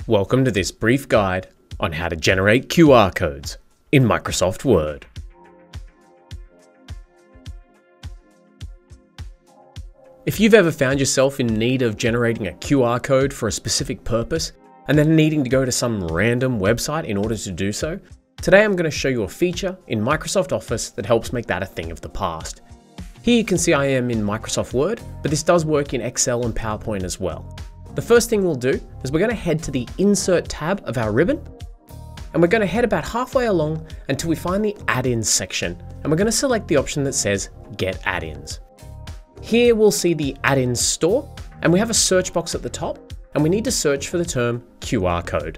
Welcome to this brief guide on how to generate QR codes in Microsoft Word. If you've ever found yourself in need of generating a QR code for a specific purpose and then needing to go to some random website in order to do so, today I'm going to show you a feature in Microsoft Office that helps make that a thing of the past. Here you can see I am in Microsoft Word, but this does work in Excel and PowerPoint as well. The first thing we'll do is we're going to head to the Insert tab of our ribbon, and we're going to head about halfway along until we find the Add-ins section, and we're going to select the option that says Get Add-ins. Here we'll see the Add-ins store, and we have a search box at the top, and we need to search for the term QR code.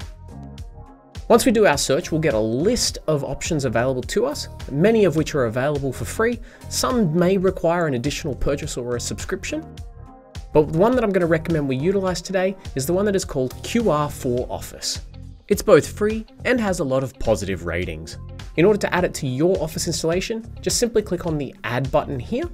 Once we do our search, we'll get a list of options available to us, many of which are available for free. Some may require an additional purchase or a subscription. But the one that I'm going to recommend we utilize today is the one that is called QR for Office. It's both free and has a lot of positive ratings. In order to add it to your Office installation, just simply click on the Add button here,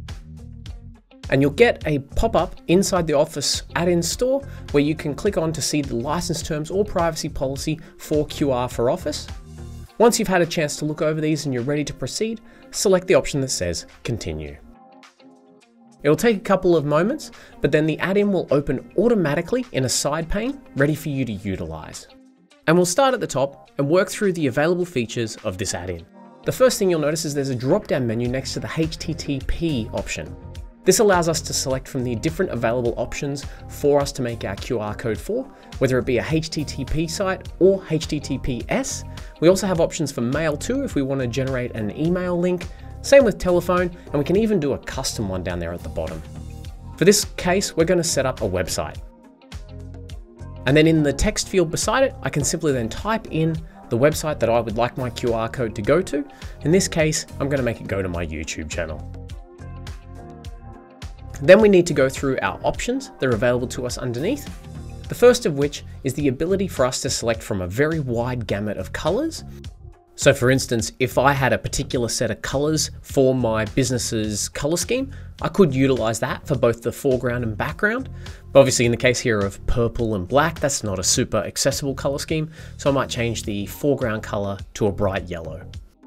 and you'll get a pop-up inside the Office add-in store where you can click on to see the license terms or privacy policy for QR for Office. Once you've had a chance to look over these and you're ready to proceed, select the option that says Continue. It'll take a couple of moments, but then the add-in will open automatically in a side pane, ready for you to utilize. And we'll start at the top and work through the available features of this add-in. The first thing you'll notice is there's a drop-down menu next to the HTTP option. This allows us to select from the different available options for us to make our QR code for, whether it be a HTTP site or HTTPS. We also have options for mail too if we want to generate an email link. Same with telephone, and we can even do a custom one down there at the bottom. For this case, we're going to set up a website. And then in the text field beside it, I can simply then type in the website that I would like my QR code to go to. In this case, I'm going to make it go to my YouTube channel. Then we need to go through our options that are available to us underneath. The first of which is the ability for us to select from a very wide gamut of colors. So for instance, if I had a particular set of colors for my business's color scheme, I could utilize that for both the foreground and background. But obviously in the case here of purple and black, that's not a super accessible color scheme. So I might change the foreground color to a bright yellow.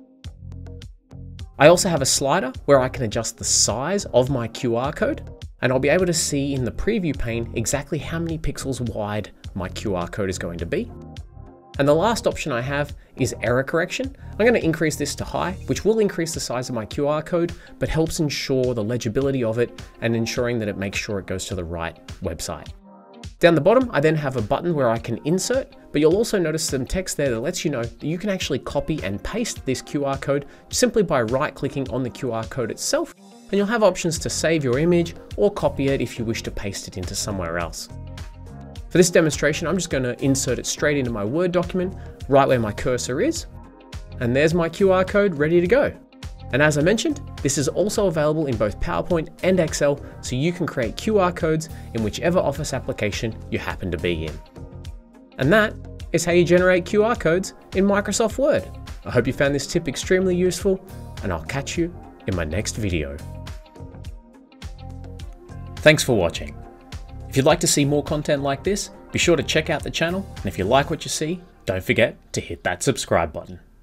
I also have a slider where I can adjust the size of my QR code, and I'll be able to see in the preview pane exactly how many pixels wide my QR code is going to be. And the last option I have is error correction. I'm going to increase this to high, which will increase the size of my QR code, but helps ensure the legibility of it and ensuring that it makes sure it goes to the right website. Down the bottom, I then have a button where I can insert, but you'll also notice some text there that lets you know that you can actually copy and paste this QR code simply by right-clicking on the QR code itself, and you'll have options to save your image or copy it if you wish to paste it into somewhere else. For this demonstration, I'm just going to insert it straight into my Word document, right where my cursor is, and there's my QR code ready to go. And as I mentioned, this is also available in both PowerPoint and Excel, so you can create QR codes in whichever Office application you happen to be in. And that is how you generate QR codes in Microsoft Word. I hope you found this tip extremely useful, and I'll catch you in my next video. Thanks for watching. If you'd like to see more content like this, be sure to check out the channel, and if you like what you see, don't forget to hit that subscribe button.